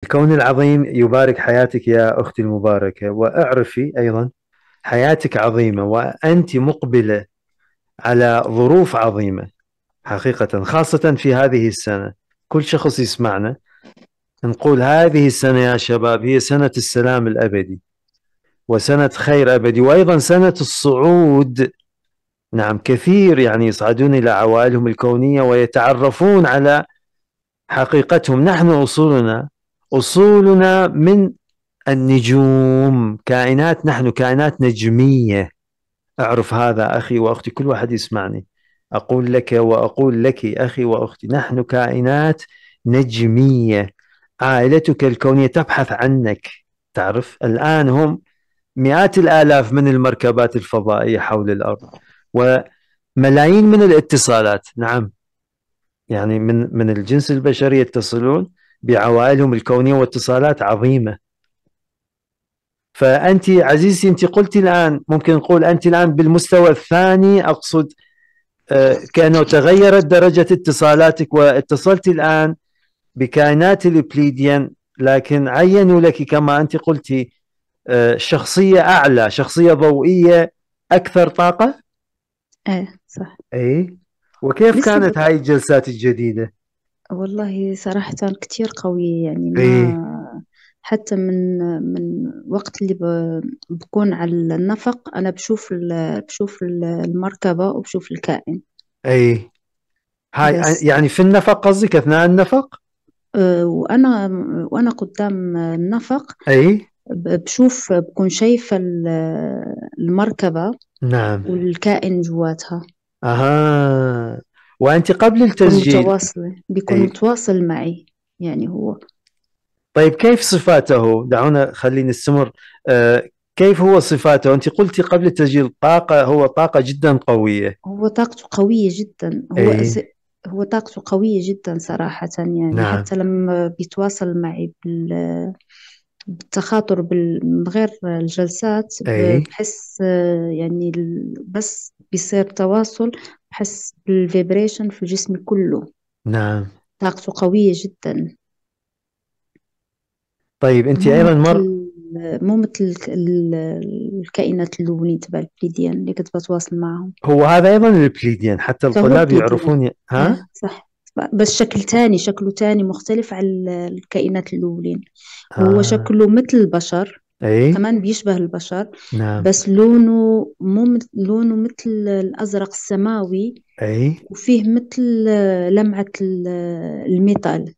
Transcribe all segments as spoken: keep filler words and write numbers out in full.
الكون العظيم يبارك حياتك يا أختي المباركة، واعرفي أيضا حياتك عظيمة، وأنت مقبلة على ظروف عظيمة حقيقة، خاصة في هذه السنة. كل شخص يسمعنا نقول هذه السنة يا شباب هي سنة السلام الأبدي، وسنة خير أبدي، وأيضا سنة الصعود. نعم، كثير يعني يصعدون إلى عوائلهم الكونية ويتعرفون على حقيقتهم. نحن أصولنا أصولنا من النجوم، كائنات، نحن كائنات نجمية. أعرف هذا أخي وأختي، كل واحد يسمعني، أقول لك وأقول لك أخي وأختي، نحن كائنات نجمية. عائلتك الكونية تبحث عنك. تعرف الآن هم مئات الآلاف من المركبات الفضائية حول الأرض، وملايين من الاتصالات. نعم، يعني من من الجنس البشري يتصلون بعوائلهم الكونية واتصالات عظيمة. فأنت عزيزتي، أنت قلت الآن، ممكن نقول أنت الآن بالمستوى الثاني، أقصد آه، كأنه تغيرت درجة اتصالاتك واتصلت الآن بكائنات البليديان، لكن عينوا لك كما أنت قلتي آه، شخصية أعلى، شخصية ضوئية أكثر طاقة. ايه صح. أي. وكيف لسه كانت ب... هاي الجلسات الجديدة؟ والله صراحة كتير قوية، يعني أي. ما حتى من من وقت اللي ب... بكون على النفق أنا بشوف ال... بشوف ال- المركبة وبشوف الكائن. أي. هاي بس يعني في النفق قصدك، أثناء النفق؟ أه وأنا وأنا قدام النفق أي. ب- بشوف، بكون شايفة ال- المركبة نعم. والكائن جواتها. أها. وأنت قبل بكون التسجيل. متواصلة، بيكون أي. متواصل معي، يعني هو طيب كيف صفاته؟ دعونا خلينا نستمر. آه كيف هو صفاته؟ أنت قلتي قبل التسجيل طاقة، هو طاقة جدا قوية. هو طاقته قوية جدا. هو أي. ز... هو طاقته قوية جدا صراحة، يعني نعم. حتى لما بيتواصل معي بال... بالتخاطر بال... من غير الجلسات ب- أي. بحس آه، يعني ال- بس بيصير تواصل، بحس بالفيبريشن في جسمي كله. نعم. طاقته قوية جدا. طيب أنت مو أيضا مثل مر. مو مثل الك- ال- الكائنات اللونية تبع البليديان اللي كنت بتواصل معهم. هو هذا أيضا البليديان، حتى فهو الطلاب بليديان. يعرفون ي... ها. اه صح. بس شكل تاني، شكله تاني مختلف عن ال- الكائنات الأولين. هو آه. شكله مثل البشر، أي. كمان بيشبه البشر، نعم. بس لونه مو مثل لونه مثل الأزرق السماوي، أي. وفيه مثل لمعة ال- الميتال.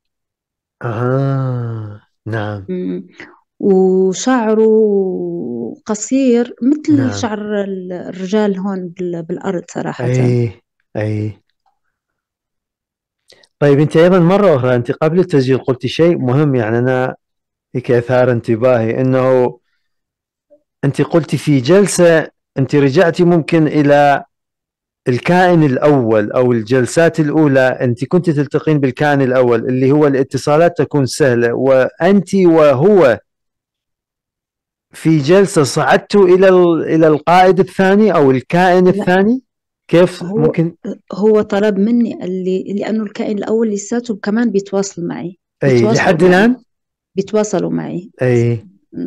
آه. نعم. مم. وشعره قصير مثل نعم. شعر ال- الرجال هون بال- بالأرض صراحة. أي. أي. طيب أنت أيضا مرة أخرى، أنت قبل التسجيل قلت شيء مهم، يعني أنا هيك أثار انتباهي، أنه أنت قلت في جلسة أنت رجعتي ممكن إلى الكائن الأول، أو الجلسات الأولى أنت كنت تلتقين بالكائن الأول اللي هو الاتصالات تكون سهلة، وأنت وهو في جلسة صعدتوا إلى إلى القائد الثاني أو الكائن لا، الثاني. كيف هو ممكن؟ هو طلب مني اللي لأنه الكائن الأول لساته كمان بيتواصل معي، أي بيتواصلوا لحد معي الآن. بيتواصلوا معي. أي.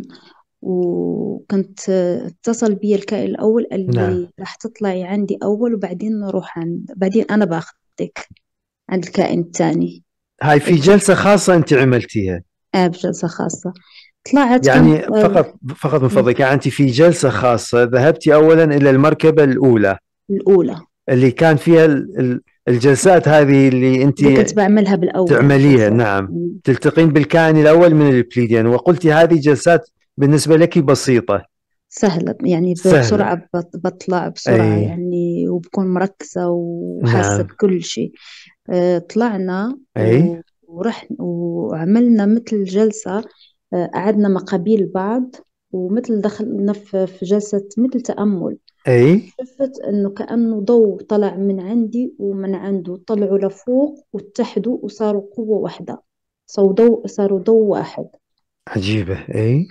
وكنت اتصل بي الكائن الأول قال نعم. لي راح تطلعي عندي أول، وبعدين نروح عند بعدين أنا باخذك عند الكائن الثاني. هاي في قلت له جلسة خاصة أنت عملتيها؟ آه بجلسة خاصة. طلعت كان يعني آه، فقط فقط من فضلك، يعني أنت في جلسة خاصة ذهبتي أولا إلى المركبة الأولى الأولى اللي كان فيها ال- ال- الجلسات هذه اللي أنت اللي كنت بعملها بالأول تعمليها. الجلسات. نعم. تلتقين بالكائن الأول من البليديان، وقلتي هذه جلسات بالنسبة لك بسيطة سهلة، يعني ب- سهلة. بسرعة بط- بطلع بسرعة أي. يعني، وبكون مركزة وحاسة نعم. بكل شيء. آه، طلعنا أي. و- ورحنا وعملنا مثل جلسة. آه، قعدنا مقابل بعض، ومثل دخلنا في في جلسة مثل تأمل. أي. شفت إنه كأنه ضوء طلع من عندي ومن عنده، طلعوا لفوق واتحدوا وصاروا قوة واحدة. صاروا ضوء صاروا ضوء واحد. عجيبة. أي.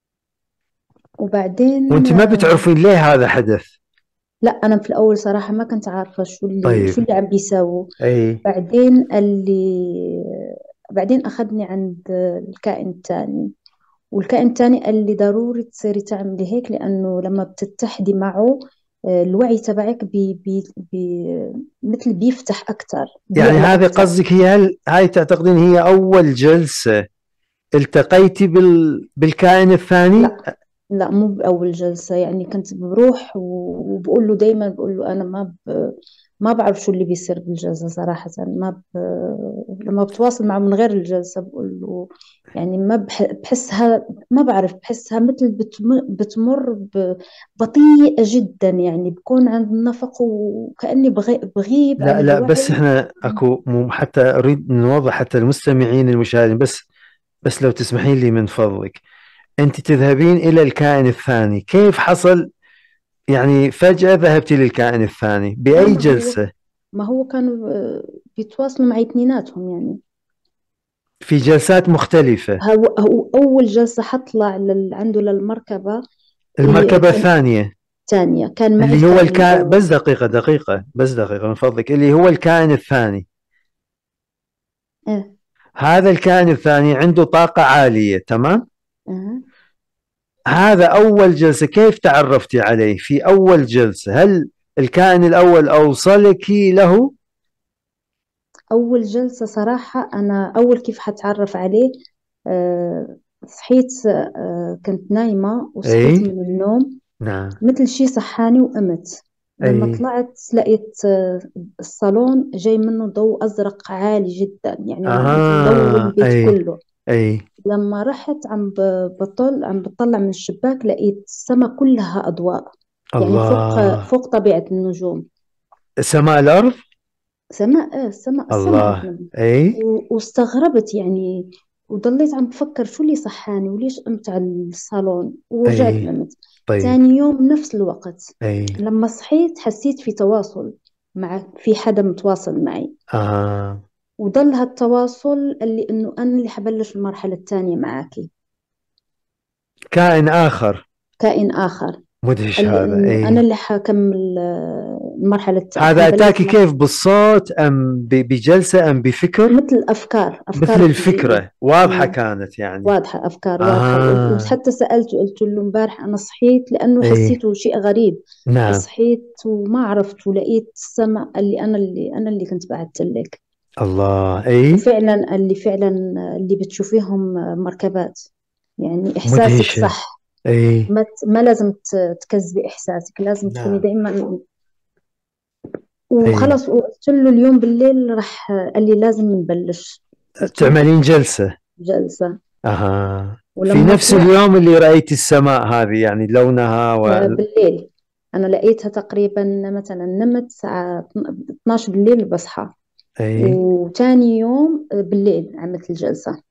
وبعدين وأنت ما بتعرفين ليه هذا حدث؟ لا، انا في الاول صراحه ما كنت عارفه شو اللي شو طيب. اللي عم بيساووا. أي. بعدين قال لي بعدين أخذني عند الكائن الثاني، والكائن الثاني قال لي ضروري تصيري تعملي هيك، لأنه لما بتتحدي معه آه، الوعي تبعك بي بي بي مثل بيفتح أكتر، يعني بيعلى هذه أكتر. قصدك، هي هل هاي تعتقدين هي أول جلسة التقيتي بال... بالكائن الثاني؟ لا لا، مو بأول جلسة، يعني كنت بروح و- وبقول له دايما، بقول له أنا ما ب... ما بعرف شو اللي بيصير بالجلسة صراحة. ما ب... لما بتواصل معه من غير الجلسة بقول له يعني ما بح... بحسها، ما بعرف، بحسها مثل بتم... بتمر ب... بطيئة جدا، يعني بكون عند النفق وكأني بغي... بغيب عن لا لا، بس الوعي. احنا اكو مو حتى اريد نوضح حتى المستمعين المشاهدين، بس بس لو تسمحين لي من فضلك، انت تذهبين الى الكائن الثاني، كيف حصل يعني فجأة ذهبتي للكائن الثاني لا، بأي ما هو جلسة؟ ما هو كانوا آه، بيتواصلوا مع اثنيناتهم يعني. في جلسات مختلفة؟ هو, هو أول جلسة حطلع لل... عنده للمركبة. إيه، المركبة كان الثانية تانية، كان معي اللي هو الكائن الكائن، الأول. بس دقيقة دقيقة بس دقيقة من فضلك، اللي هو الكائن الثاني، إيه. هذا الكائن الثاني عنده طاقة عالية، تمام؟ أه. هذا أول جلسة، كيف تعرفتي عليه في أول جلسة؟ هل الكائن الأول أوصلك له؟ أول جلسة صراحة، أنا أول كيف حتعرف عليه، أه صحيت، أه كنت نايمة وصحيت من أي النوم، نعم. مثل شي صحاني وقمت. لما أي طلعت لقيت آه، الصالون جاي منه ضوء أزرق عالي جدا، يعني مثل ضوء آه البيت أي كله. أي لما رحت عم ب- بطل عم بطلع من الشباك، لقيت السما كلها أضواء، يعني فوق الله. فوق طبيعة النجوم. سماء الأرض. سماء، ايه السماء، السماء الله. احنا. أي و- واستغربت يعني، وضليت عم بفكر شو اللي صحاني وليش قمت على الصالون ورجعت أي نمت. طيب. تاني يوم نفس الوقت، أي لما صحيت حسيت في تواصل، مع في حدا متواصل معي. آه وضل هالتواصل اللي انه انا اللي حبلش المرحلة الثانية معاكي. كائن آخر. كائن آخر، مدهش قال لي هذا. إنه أنا أي اللي حكمل آه، المرحلة الت- هذا حبلش أتاكي المرحلة. كيف، بالصوت أم ب- بجلسة أم بفكر؟ مثل أفكار مثل أفكار بتجيني. الفكرة واضحة أمم، كانت يعني. واضحة، أفكار واضحة. و- آه وحتى سألته، قلت له امبارح أنا صحيت لأنه أي حسيته شيء غريب. نعم. صحيت وما عرفت، ولقيت السماء اللي أنا اللي أنا اللي كنت بعثت لك. الله. أي وفعلا اللي فعلا اللي بتشوفيهم مركبات، يعني إحساسك مدهشة. صح. أي ما ت- ما لازم ت- تكذبي إحساسك، لازم تكوني نعم. دائما. أي وخلص، وقلت له اليوم بالليل رح، قال لي لازم نبلش. قلت له تعملين جلسة. جلسة. أها في ولما نفس طلعت اليوم اللي رأيت السماء هذه يعني لونها آه، و... بالليل، أنا لقيتها تقريبا، مثلا نمت الساعة اثناشر بالليل بصحى. أي وتاني يوم بالليل عملت الجلسة.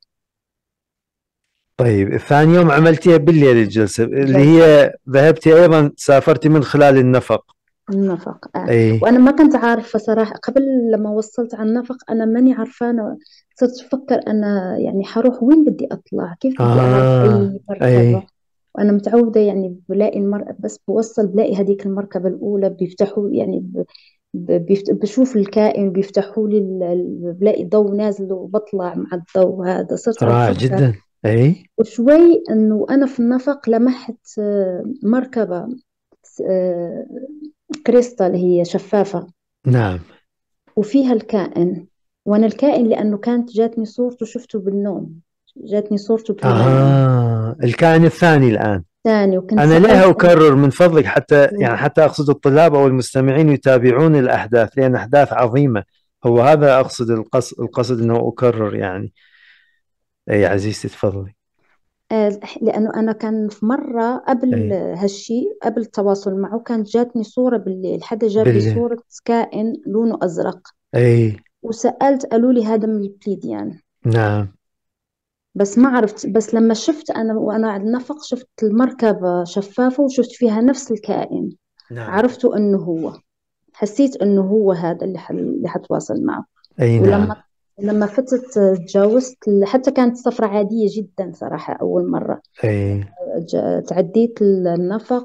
طيب الثاني يوم عملتيها بالليل الجلسة اللي جلسة هي ذهبتي أيضا سافرتي من خلال النفق؟ النفق، آه. أي وأنا ما كنت عارفة صراحة قبل. لما وصلت على النفق أنا ماني عارفانة، صرت أفكر أنا يعني حروح وين، بدي أطلع كيف، بدي أعرف آه أي مركبة. أي وأنا متعودة يعني بلاقي المرأة، بس بوصل بلاقي هذيك المركبة الأولى بيفتحوا يعني ب- ب- بيفت- بشوف الكائن بيفتحوا لي ال- ال- بلاقي ضوء نازل وبطلع مع الضوء هذا. صرت عم رائع بفكر. جدا. أي وشوي إنه أنا في النفق لمحت آه، مركبة آه، كريستال، هي شفافة نعم. وفيها الكائن. وأنا الكائن لأنه كانت جاتني صورته، شفته بالنوم، جاتني صورته في المنام آه الكائن الثاني الآن. ثاني. وكنت أنا ليه سألت أنا. أكرر من فضلك، حتى يعني حتى أقصد الطلاب أو المستمعين يتابعون الأحداث، لأن أحداث عظيمة. هو هذا أقصد، القصد القصد أنه أكرر يعني. أي عزيزتي تفضلي. آه، لأنه أنا كان في مرة قبل أي هالشي، قبل التواصل معه، كانت جاتني صورة بالليل، حدا جاب لي بالله. صورة كائن لونه أزرق. أي وسألت، قالوا لي هذا من البليديان. نعم. بس ما عرفت. بس لما شفت أنا وأنا على النفق، شفت المركبة شفافة وشفت فيها نفس الكائن، نعم. عرفت إنه هو. حسيت إنه هو هذا اللي ح... اللي حتواصل معه. أي نعم. ولما لما فتت تجاوزت، حتى كانت سفرة عادية جدا صراحة، أول مرة أي ج- تعديت النفق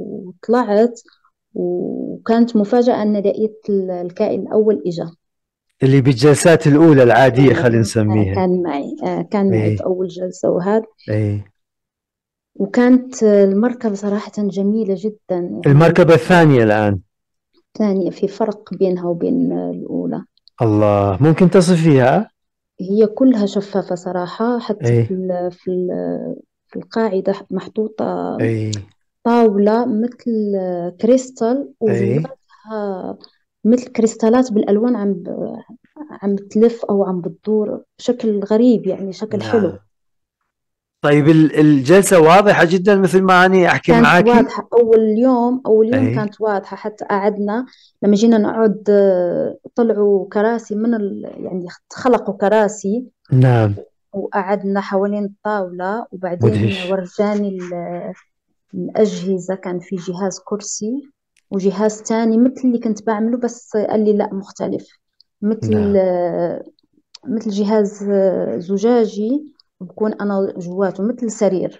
وطلعت. وكانت مفاجأة أن لقيت ال- الكائن الأول إجا. اللي بالجلسات الأولى العادية خلينا آه، نسميها. كان معي آه، كان معي اي. في أول جلسة وهذا. اي. وكانت المركبة صراحة جميلة جدا يعني. المركبة الثانية الآن. ثانية، في فرق بينها وبين الأولى. الله، ممكن تصفيها؟ هي كلها شفافة صراحة، حتى اي. في ال في ال في القاعدة محطوطة اي. طاولة مثل كريستال، اي. وجواتها مثل كريستالات بالألوان، عم ب- عم بتلف أو عم بتدور بشكل غريب، يعني شكل حلو. نعم. طيب ال- الجلسة واضحة جدا مثل ما أنا أحكي كانت معاكي؟ واضحة أول يوم، أول يوم اي. كانت واضحة، حتى قعدنا لما جينا نقعد آه، طلعوا كراسي من ال... يعني خلقوا كراسي نعم. وقعدنا حوالين الطاولة، وبعدين مدهش. ورجاني ال- الأجهزة. كان في جهاز كرسي وجهاز تاني مثل اللي كنت بعمله، بس قال لي لا، مختلف. مثل نعم. آه، مثل جهاز آه، زجاجي، بكون أنا جواته مثل سرير.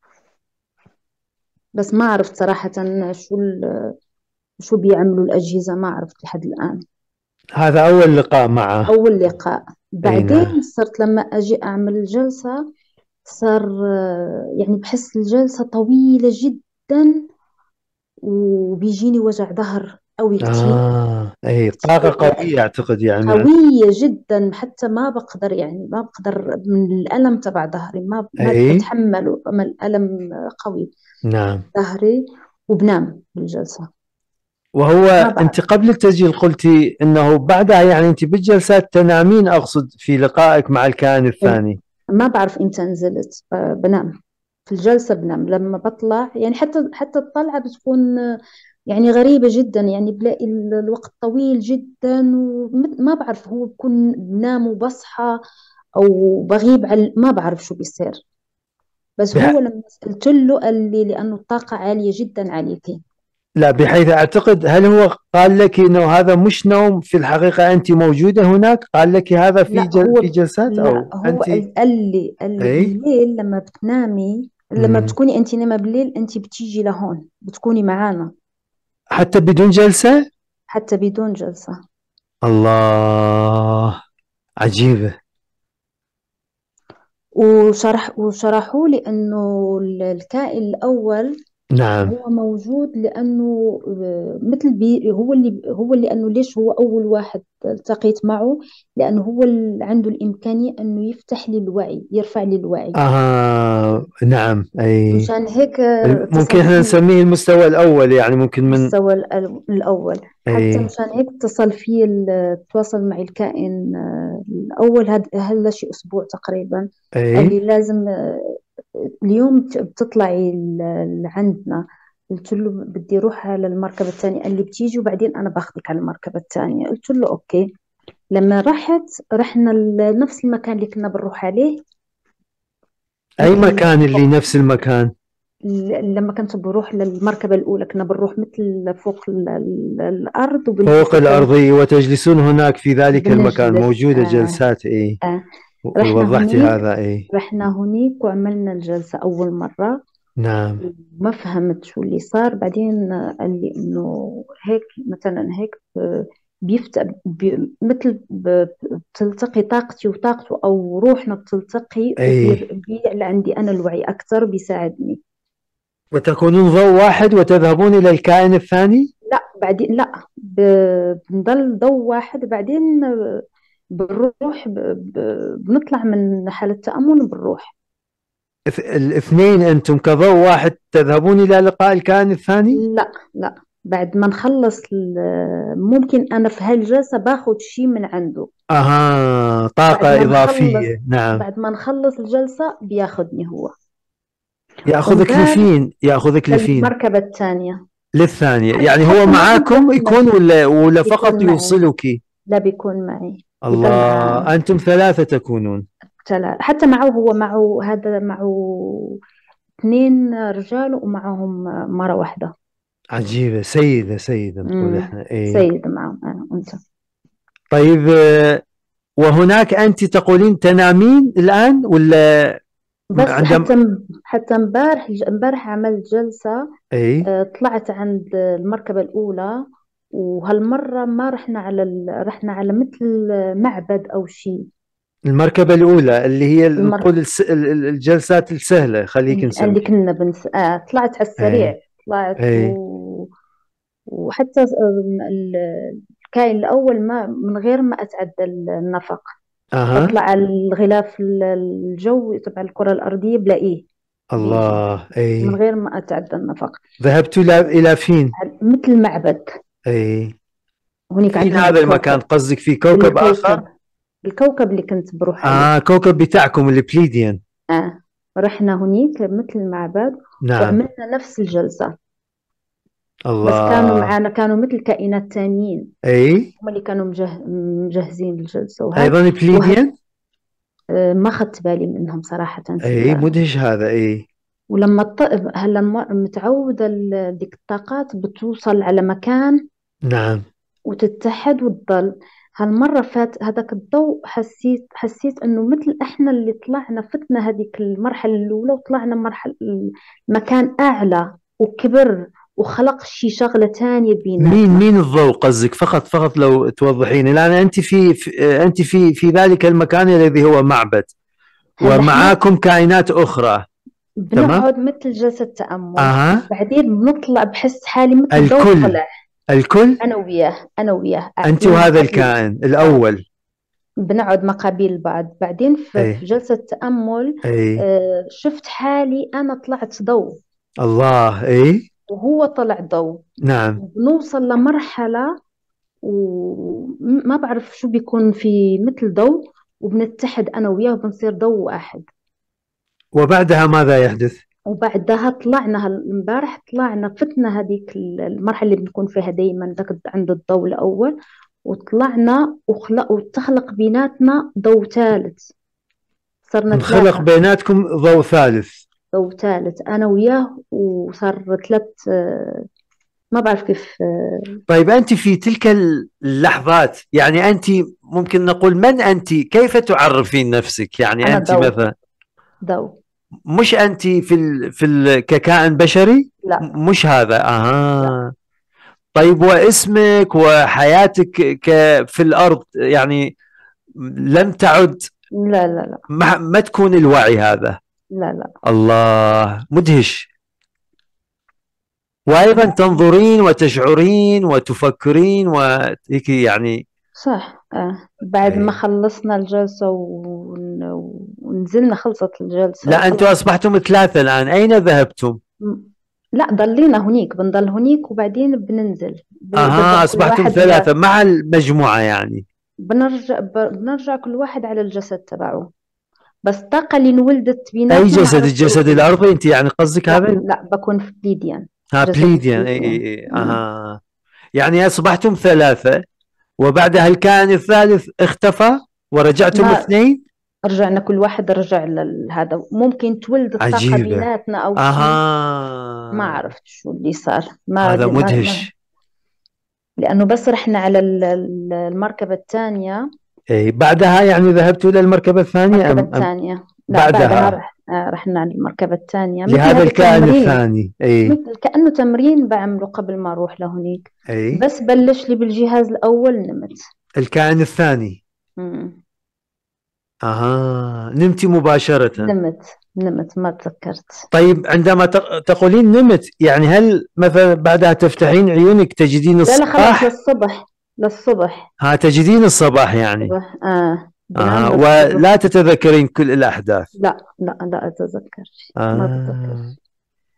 بس ما عرفت صراحة شو ال- شو بيعملوا الأجهزة، ما عرفت لحد الآن. هذا أول لقاء معه. أول لقاء. اي نعم. بعدين صرت لما أجي أعمل الجلسة، صار آه، يعني بحس الجلسة طويلة جدا، وبيجيني وجع ظهر قوي كتير. آه، اي طاقة كتير قوية أعتقد يعني من عند. قوية جدا، حتى ما بقدر، يعني ما بقدر من الألم تبع ظهري، ما ما اي. بتحمله من الألم قوي نعم. ظهري. وبنام بالجلسة. وهو ما أنت بعرف. قبل التسجيل قلتي أنه بعدها يعني أنت بالجلسات تنامين، أقصد في لقائك مع الكائن الثاني. ما بعرف إمتى نزلت، آه، بنام في الجلسة، بنام لما بطلع. يعني حتى حتى الطلعة بتكون آه، يعني غريبة جدا، يعني بلاقي ال- الوقت طويل جدا، وما بعرف، هو بكون بنام وبصحى أو بغيب، على ما بعرف شو بيصير. بس هو بح... لما سألت له قال لي لأنه الطاقة عالية جدا عليك. لا، بحيث أعتقد هل هو قال لك أنه هذا مش نوم في الحقيقة، أنت موجودة هناك؟ قال لك هذا في لا جل... في هو جلسات لا أو هو أنت؟ قال قال لي قال لي أي. بالليل لما بتنامي، لما مم. بتكوني انت نايمة بالليل، انت بتيجي لهون بتكوني معانا. حتى بدون جلسة؟ حتى بدون جلسة. الله، عجيبة. وشرح وشرحوا لي انه ال- الكائن الاول نعم. هو موجود لانه آه، مثل بي هو اللي هو اللي انه ليش هو اول واحد التقيت معه، لانه هو اللي عنده الامكانية انه يفتح لي الوعي، يرفع لي الوعي. آه نعم. أي. مشان هيك الم- ممكن اتصل احنا فيه. نسميه المستوى الأول، يعني ممكن من. المستوى الأل- الأول. حتى أي. مشان هيك اتصل في ال- تواصل معي الكائن آه، الأول، هذا هلا شي أسبوع تقريبا. قال أي. لي لازم آه، اليوم ت- بتطلعي ال- لعندنا. قلت له بدي أروح على المركبة الثانية. قال لي بتيجي وبعدين أنا باخذك على المركبة الثانية. قلت له أوكي. لما رحت رحنا ل- نفس المكان اللي كنا بنروح عليه. أي مثل مكان اللي نفس المكان؟ ل- لما كنت بروح للمركبة الأولى كنا بنروح مثل فوق ال- ال- الأرض، فوق وبنجلسوا فوق. الأرض، وتجلسون هناك في ذلك المكان بنجلس موجودة آه جلسات. أي. آه. رحنا وضحتي هنيك هذا. أي. رحنا هنيك وعملنا الجلسة أول مرة. نعم. ما فهمت شو اللي صار. بعدين آه، قال لي إنه هيك مثلا هيك آه، بيفتح بي مثل ب- بتلتقي طاقتي وطاقته، أو روحنا بتلتقي، أي. وبيعلى عندي أنا الوعي أكثر، بيساعدني. وتكونون ضوء واحد وتذهبون إلى الكائن الثاني؟ لا بعدين لا، ب- بنضل ضوء واحد، بعدين بنروح ب... ب... بنطلع من حالة تأمل وبنروح. اث- الاثنين أنتم كضوء واحد تذهبون إلى لقاء الكائن الثاني؟ لا لا، بعد ما نخلص ال- ممكن أنا في هالجلسة باخد شيء من عنده. أها، بعد طاقة ما نخلص إضافية. نعم. بعد ما نخلص الجلسة بياخدني هو. يأخذك ومبارح لفين؟ يأخذك لفين؟ للمركبة الثانية. للثانية حتى يعني هو حتى ما معاكم بنضل يكون، ولا ولا فقط بيكون معي. يوصلك؟ لا بيكون معي. بضل مع الله، أنتم ثلاثة تكونون؟ ثلاثة. حتى معه، هو معه هذا معه اثنين رجال ومعهم مرة واحدة. عجيبة، سيدة سيدة نقول امم احنا. ايه. سيد معهم أنا وأنت. طيب، آه، وهناك أنت تقولين تنامين الآن ولا بس عندما؟ حتى حتى امبارح امبارح عملت جلسة. اي. آه، طلعت عند المركبة الأولى، وهالمرة ما رحنا على ال... رحنا على مثل معبد أو شيء. المركبة الأولى اللي هي المر... نقول الس... ال- ال- الجلسات السهلة خليك اللي نسميها. كنا بنس... آه طلعت على السريع. اي. طلعت اي. و... وحتى ال- الكائن الأول ما من غير ما أتعدى النفق. اها. بطلع على الغلاف الجوي تبع الكرة الأرضية بلاقيه بيجي الله. من اي. غير ما أتعدى النفق. ذهبت إلى إلى فين؟ مثل معبد. اي. هناك فين عندهم هذا المكان؟ الكوكب. قصدك في كوكب آخر؟ الكوكب الكوكب اللي كنت بروح عليه. اه، كوكب بتاعكم البليديان. آه رحنا هنيك مثل المعبد نعم. وعملنا نفس الجلسة. بس كانوا الله. معانا كانوا مثل كائنات تانيين. اي. هم اللي كانوا مجه... مجهزين الجلسة وهذا. ايضا وه... بليديان. آه ما خدت بالي منهم صراحة في اي، ال... مدهش هذا. اي. ولما الط... هلا م- متعودة ال- ديك الطاقات بتوصل على مكان نعم. وتتحد وتضل. هالمرة فات هذاك الضوء، حسيت حسيت انه مثل احنا اللي طلعنا فتنا هذيك المرحلة الاولى وطلعنا مرحلة مكان اعلى وكبر وخلق شي شغلة تانية مين بيناتنا. مين الضوء قصدك؟ فقط فقط لو توضحين، الآن أنت في, في أنت في في ذلك المكان الذي هو معبد هلا احنا ومعاكم كائنات أخرى. تمام. بنقعد مثل جلسة تأمل. أها. بعدين بنطلع، بحس حالي مثل ضوء الكل. طلع. الكل. انا وياه انا وياه أنت قاعدين وهذا مقابل. الكائن آه. الأول. بنقعد مقابل بعض. بعدين في أي. في جلسة تأمل أي. آه، شفت حالي أنا طلعت ضوء الله. أي. وهو طلع ضوء. نعم. بنوصل لمرحلة وما بعرف شو بيكون في مثل ضوء، وبنتحد أنا وياه وبنصير ضوء واحد. وبعدها ماذا يحدث؟ وبعدها طلعنا هال- امبارح طلعنا فتنا هذيك المرحلة اللي بنكون فيها دايما ذاك عند الضوء الأول، وطلعنا وخلق وتخلق بيناتنا ضوء ثالث. صرنا انخلق ثلاثة. بيناتكم ضوء ثالث. ضوء ثالث أنا وياه، وصار ثلاث. ما بعرف كيف. طيب أنت في تلك اللحظات، يعني أنت ممكن نقول من أنت؟ كيف تعرفين نفسك؟ يعني أنا أنت ضوء. مثلا ضوء. مش أنت في ال في ال ككائن بشري؟ لا. م- مش هذا. لا. أها. طيب واسمك وحياتك ك في الأرض يعني لم تعد، لا. لا. لا. ما, ما تكون الوعي هذا. لا. لا. الله، مدهش. وأيضا لا. تنظرين وتشعرين وتفكرين وهيك يعني. صح. آه. بعد ما أي. خلصنا الجلسة ون... ونزلنا، خلصت الجلسة لا، أنتم وخلص. أصبحتم ثلاثة الآن، أين ذهبتم؟ م- لا، ضلينا هنيك، بنضل هنيك وبعدين بننزل. ب- أها، برجع كل أصبحتم واحد ثلاثة ل... مع المجموعة يعني. بنرجع ب... بنرجع كل واحد على الجسد تبعه. بس الطاقة اللي انولدت أي بيناتنا ما جسد؟ عرفت الجسد أوصل. الأرضي أنت يعني قصدك لا. هذا؟ لا، بكون في بليديان. ها، جسدي في بليديان. أي بليديان. أي أي. م. أها. يعني أصبحتم ثلاثة وبعدها الكائن الثالث اختفى ورجعتم ما اثنين. رجعنا كل واحد رجع لهذا. ممكن تولد الطاقة عجيبة. بيناتنا أو شيء. ما أها. عرفت شو اللي صار. ما هذا ما, ما مدهش. لأنه بس رحنا على ال- ال- المركبة الثانية. أي بعدها يعني ذهبت إلى المركبة الثانية المركبة أم, أم الثانية. لا، بعدها بعدها رح آه، رحنا على المركبة الثانية مثل لهذا هذا الكائن تمرين. الثاني. أي. مثل كأنه تمرين بعمله قبل ما أروح لهنيك. أي. بس بلش لي بالجهاز الأول نمت. الكائن الثاني. مم. أها، نمت مباشرة. نمت. نمت ما تذكرت. طيب عندما تق- تقولين نمت، يعني هل مثلا بعدها تفتحين عيونك تجدين لا لا، خلاص الصباح؟ للصبح. للصبح. ها، تجدين الصباح يعني. صبح. آه أها، بنام للصبح. ولا تتذكرين كل الأحداث. لا. لا. لا أتذكر شيء. ما بتذكر آه. شيء.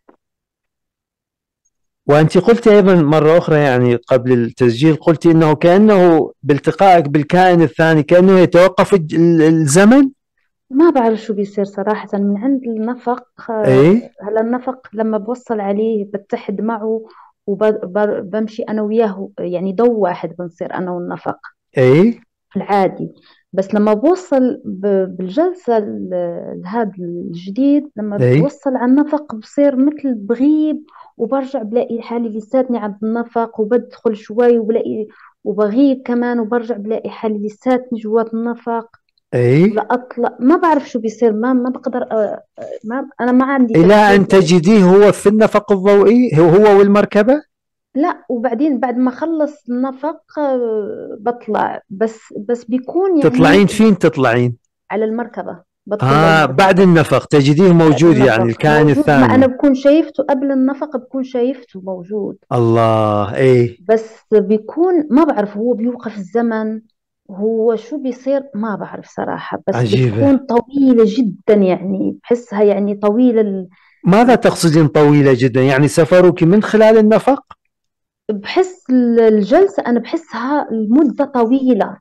وأنت قلت أيضا مرة أخرى يعني قبل التسجيل، قلت إنه كأنه بالتقائك بالكائن الثاني كأنه يتوقف الج- ال- الزمن. ما بعرف شو بيصير صراحة من عند النفق. آه، أي. هلا النفق لما بوصل عليه بتحد معه وبمشي أنا وياه، يعني ضوء واحد بنصير أنا والنفق أي. العادي. بس لما بوصل ب- بالجلسة ال- هذا الجديد، لما أي. بوصل على النفق بصير مثل بغيب، وبرجع بلاقي حالي لساتني عند النفق، وبدخل شوي وبلاقي وبغيب كمان، وبرجع بلاقي حالي لساتني جوات النفق. أي. ولا اطلع ما بعرف شو بيصير. ما ما بقدر أ- ما انا ما عندي إلى تفسير أن لإله. تجديه هو في النفق الضوئي، هو هو والمركبة. لا، وبعدين بعد ما أخلص النفق آه، بطلع، بس بس بيكون تطلعين يعني فين تطلعين؟ على المركبة، بدخل آه بعد للمركبة. النفق تجديه بعد موجود، يعني النفق الكائن موجود، ما أنا الثاني. بكون شايفته قبل النفق، بكون شايفته موجود. الله، اي. بس بيكون ما بعرف هو بيوقف الزمن، هو شو بيصير ما بعرف صراحة، بس عجيبة. بتكون طويلة جدا، يعني بحسها يعني طويلة ال- ماذا ال- تقصدين طويلة جدا؟ يعني سفرك من خلال النفق؟ بحس ال- الجلسة أنا بحسها المدة طويلة،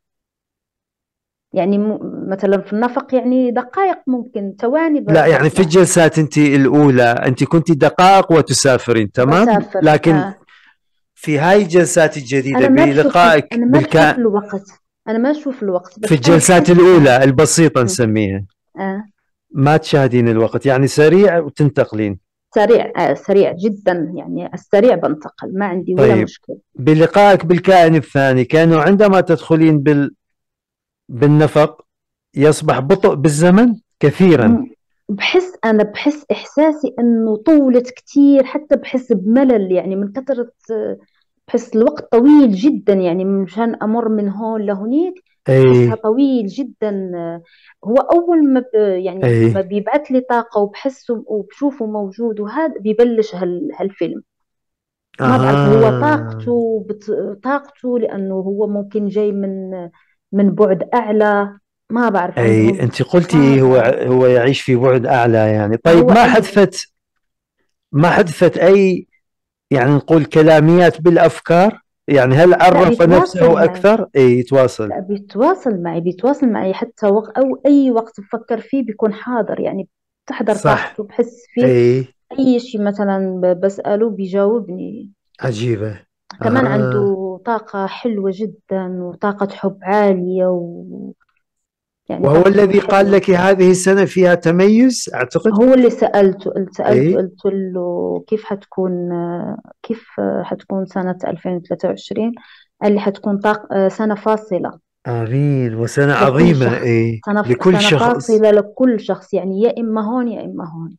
يعني م- مثلا في النفق يعني دقائق، ممكن ثواني ب- لا، يعني في بطلع. الجلسات انت الاولى انت كنت دقائق وتسافرين، تمام، بسافر لكن آه. في هاي الجلسات الجديدة أنا ما بشوف بلقائك أنا ما بشوف بالكائن، الوقت، أنا ما أشوف الوقت، في بس أنا الجلسات بحسها. الأولى البسيطة م. نسميها، آه. ما تشاهدين الوقت، يعني سريع وتنتقلين. سريع، آه سريع جدا، يعني السريع بنتقل، ما عندي ولا طيب، مشكلة. بلقائك بالكائن الثاني كانوا عندما تدخلين بال... بالنفق يصبح بطء بالزمن كثيرا. م- بحس أنا بحس إحساسي إنه طولت كتير، حتى بحس بملل يعني من كثرة، بحس الوقت طويل جدا، يعني مشان أمر من هون لهونيك بحسها اي، طويل جدا. هو أول ما ب- يعني اي. ما بيبعث لي طاقة وبحسه وبشوفه موجود، وهذا بيبلش هال هالفيلم. ما بعرف هو اها. طاقته بت... طاقته لأنه هو ممكن جاي من من بعد أعلى، ما بعرف اي، عندهم. انت قلتي ما إيه، هو بعرف. هو يعيش في بعد اعلى يعني. طيب، هو ما أيوه. حدثت ما حدثت اي، يعني نقول كلاميات بالافكار؟ يعني هل لا، عرف بيتواصل نفسه معي. اكثر؟ اي، يتواصل. لا، بيتواصل معي بيتواصل معي حتى وقت أو أي وقت بفكر فيه بيكون حاضر، يعني بتحضر صح. طاقته، بحس فيه. اي، أي شيء مثلا ب- بسأله بيجاوبني. عجيبة. كمان اها. عنده طاقة حلوة جدا، وطاقة حب عالية، ويعني وهو طاقته الذي قال حلوة. لك هذه السنة فيها تميز اعتقد. هو اللي سألته قلت سألته اي. قلت له كيف حتكون، كيف حتكون سنة ألفين وثلاثة وعشرين؟ قال لي حتكون طاق سنة فاصلة امين، وسنة لكل عظيمة، شخص. اي، سنة لكل سنة شخص. فاصلة لكل شخص، يعني يا إما هون يا إما هون.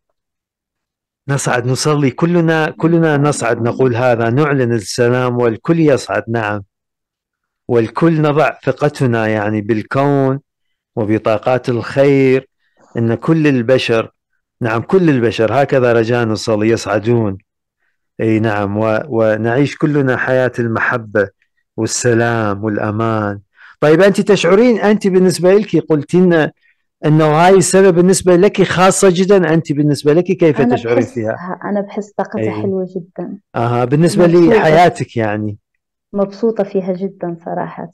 نصعد نصلي كلنا، إن كلنا شاء نصعد الله. نقول هذا، نعلن السلام والكل يصعد، نعم. والكل نضع ثقتنا يعني بالكون وبطاقات الخير، ان كل البشر، نعم كل البشر هكذا رجاء نصلي يصعدون. اي نعم، و... ونعيش كلنا حياة المحبة والسلام والأمان. طيب، أنت تشعرين، أنت بالنسبة لك قلت لنا أنه هاي السبب بالنسبة لك خاصة جدا، أنت بالنسبة لك كيف أنا تشعرين فيها؟ بحسها أنا بحس طاقتها أي. حلوة جدا. آها، بالنسبة مبسوطة لحياتك يعني. مبسوطة فيها جدا صراحة.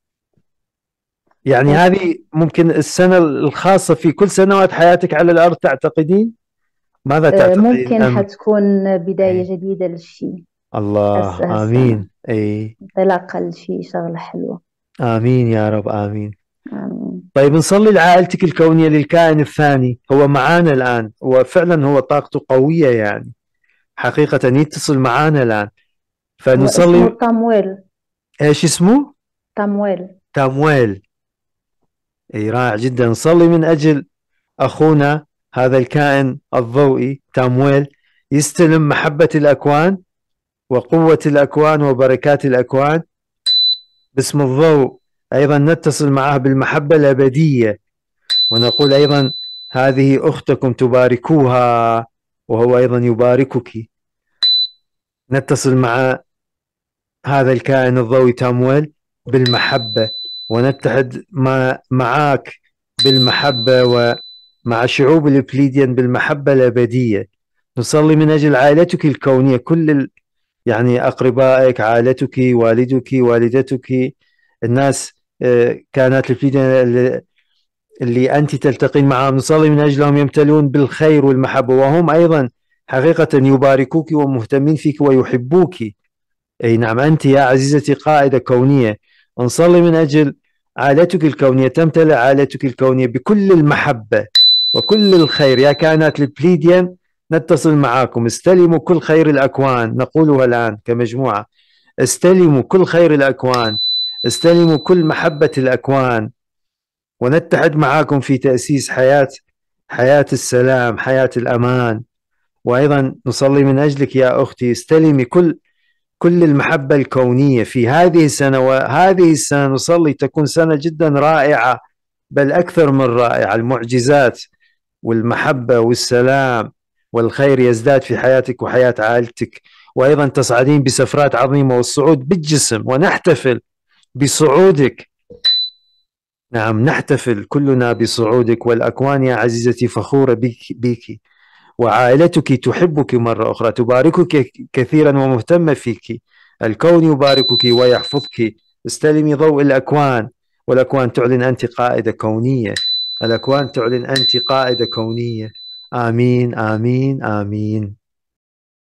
يعني بس هذه ممكن السنة الخاصة في كل سنوات حياتك على الأرض تعتقدين؟ ماذا آه، تعتقدين ممكن أم؟ حتكون أي. بداية جديدة للشيء. الله، حسها السنة آمين. أي. انطلاقة لشيء، شغلة حلوة. آمين يا رب، آمين. آمين. طيب، نصلي لعائلتك الكونية، للكائن الثاني، هو معانا الآن، هو فعلا هو طاقته قوية يعني، حقيقة يتصل معانا الآن، هو اسمه فنصلي. تامويل. ايش اسمه؟ تامويل. تامويل. اي، رائع جدا. نصلي من أجل أخونا هذا الكائن الضوئي تامويل، يستلم محبة الأكوان وقوة الأكوان وبركات الأكوان باسم الضوء. أيضا نتصل معه بالمحبة الأبدية، ونقول أيضا هذه أختكم تباركوها وهو أيضا يباركك. نتصل مع هذا الكائن الضوئي تامويل بالمحبة، ونتحد مع معاك بالمحبة، ومع شعوب الإبليديان بالمحبة الأبدية. نصلي من أجل عائلتك الكونية، كل ال... يعني أقربائك، عائلتك، والدك، والدتك، الناس، آه، كانت الإبليديان اللي أنت تلتقين معهم، نصلي من أجلهم يمتلون بالخير والمحبة، وهم أيضا حقيقة يباركوك ومهتمين فيك ويحبوك. أي نعم، أنت يا عزيزتي قائدة كونية. نصلي من أجل عائلتك الكونية، تمتلئ عائلتك الكونية بكل المحبة وكل الخير. يا كائنات البليديان، نتصل معاكم، استلموا كل خير الأكوان، نقولها الآن كمجموعة: استلموا كل خير الأكوان، استلموا كل محبة الأكوان، ونتحد معاكم في تأسيس حياة حياة السلام، حياة الأمان. وأيضا نصلي من أجلك يا أختي، استلمي كل كل المحبة الكونية في هذه السنة، وهذه السنة نصلي تكون سنة جدا رائعة، بل أكثر من رائعة. المعجزات والمحبة والسلام والخير يزداد في حياتك وحياة عائلتك، وأيضا تصعدين بسفرات عظيمة والصعود بالجسم، ونحتفل بصعودك. نعم، نحتفل كلنا بصعودك، والأكوان يا عزيزتي فخورة بك, بك وعائلتك تحبك مرة أخرى، تباركك كثيرا ومهتمة فيك. الكون يباركك ويحفظك. استلمي ضوء الأكوان، والأكوان تعلن أنت قائدة كونية. الأكوان تعلن أنت قائدة كونية. آمين آمين آمين.